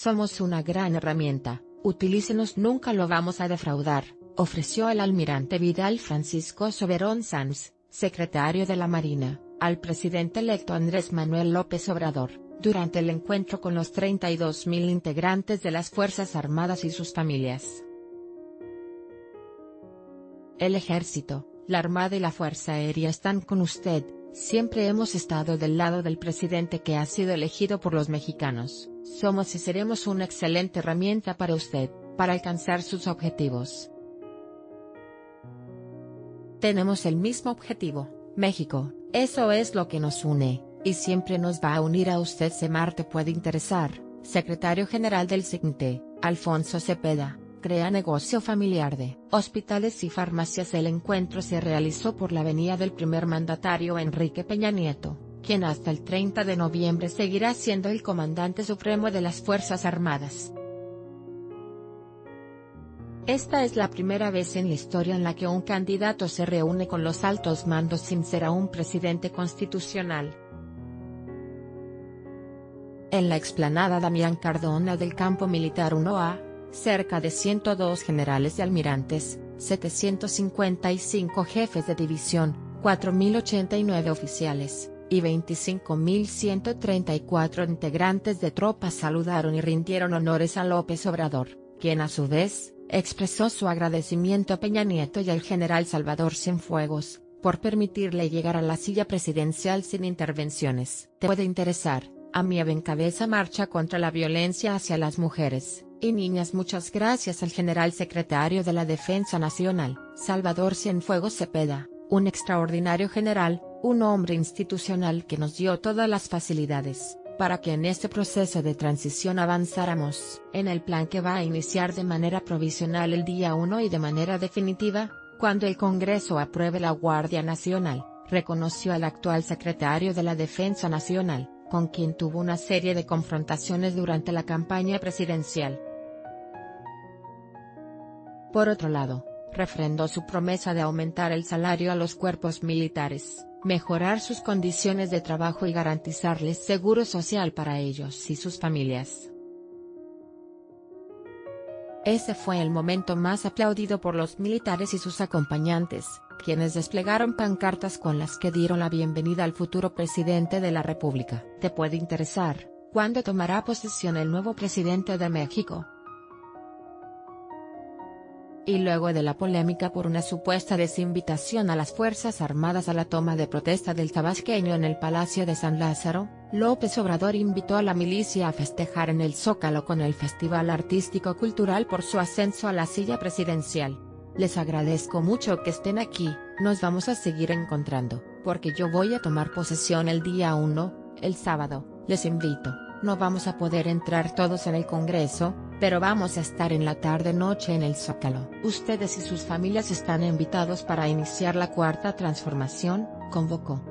Somos una gran herramienta, utilícenos, nunca lo vamos a defraudar, ofreció el almirante Vidal Francisco Soberón Sanz, secretario de la Marina, al presidente electo Andrés Manuel López Obrador, durante el encuentro con los 32.000 integrantes de las Fuerzas Armadas y sus familias. El Ejército, la Armada y la Fuerza Aérea están con usted, siempre hemos estado del lado del presidente que ha sido elegido por los mexicanos, somos y seremos una excelente herramienta para usted, para alcanzar sus objetivos. Tenemos el mismo objetivo, México, eso es lo que nos une, y siempre nos va a unir a usted. Semar te puede interesar, secretario general del CNT, Alfonso Cepeda. Crea negocio familiar de hospitales y farmacias. El encuentro se realizó por la venia del primer mandatario Enrique Peña Nieto, quien hasta el 30 de noviembre seguirá siendo el comandante supremo de las Fuerzas Armadas. Esta es la primera vez en la historia en la que un candidato se reúne con los altos mandos sin ser aún presidente constitucional. En la explanada Damián Cardona del Campo Militar 1A, cerca de 102 generales y almirantes, 755 jefes de división, 4.089 oficiales, y 25.134 integrantes de tropas saludaron y rindieron honores a López Obrador, quien a su vez, expresó su agradecimiento a Peña Nieto y al general Salvador Cienfuegos, por permitirle llegar a la silla presidencial sin intervenciones. Te puede interesar, AMIAB encabeza marcha contra la violencia hacia las mujeres y niñas. Muchas gracias al general secretario de la Defensa Nacional, Salvador Cienfuegos Cepeda, un extraordinario general, un hombre institucional que nos dio todas las facilidades, para que en este proceso de transición avanzáramos en el plan que va a iniciar de manera provisional el día 1 y de manera definitiva, cuando el Congreso apruebe la Guardia Nacional, reconoció al actual secretario de la Defensa Nacional, con quien tuvo una serie de confrontaciones durante la campaña presidencial. Por otro lado, refrendó su promesa de aumentar el salario a los cuerpos militares, mejorar sus condiciones de trabajo y garantizarles seguro social para ellos y sus familias. Ese fue el momento más aplaudido por los militares y sus acompañantes, quienes desplegaron pancartas con las que dieron la bienvenida al futuro presidente de la República. Te puede interesar, ¿cuándo tomará posesión el nuevo presidente de México? Y luego de la polémica por una supuesta desinvitación a las Fuerzas Armadas a la toma de protesta del tabasqueño en el Palacio de San Lázaro, López Obrador invitó a la milicia a festejar en el Zócalo con el Festival Artístico Cultural por su ascenso a la silla presidencial. Les agradezco mucho que estén aquí, nos vamos a seguir encontrando, porque yo voy a tomar posesión el día 1, el sábado, les invito, no vamos a poder entrar todos en el Congreso, pero vamos a estar en la tarde-noche en el Zócalo. Ustedes y sus familias están invitados para iniciar la cuarta transformación, convocó.